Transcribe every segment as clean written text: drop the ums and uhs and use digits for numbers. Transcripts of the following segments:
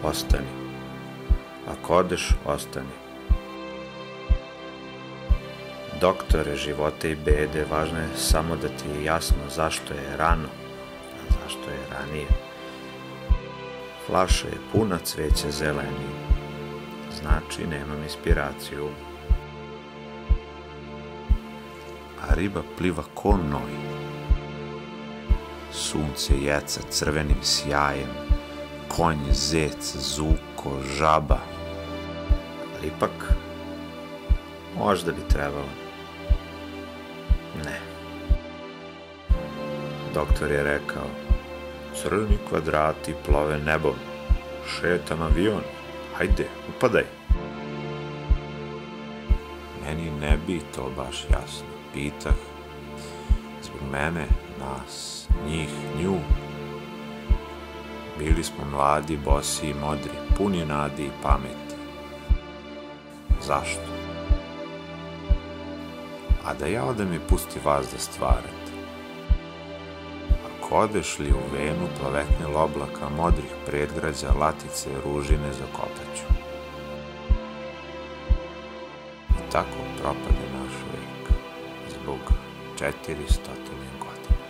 ostani. Ako odeš, ostani. Doktore života i bede, važno je samo da ti je jasno zašto je rano, a zašto je ranije. Flaša je puna cveća zeleni, znači nemam inspiraciju. A riba pliva ko noj. Sunce jeca crvenim sjajem, konj, zec, zuko, žaba. Ali ipak, možda bi trebalo. Ne. Doktor je rekao, crni kvadrati plove nebom, šetam avion, hajde, upadaj. Meni ne bi to baš jasno, pitah, zbog mene, nas, njih, nju. Bili smo mladi, bosi i modri, puni nadi i pameti. Zašto? A da ja odem i pusti vas da stvarate. Ako odeš li u venu plavetnil oblaka modrih predgrađa, latice, ružine zakopaću. I tako propade naš vek, zbog 400 godina.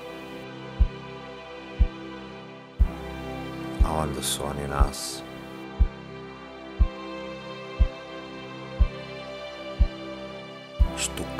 A onda su oni nas štukali.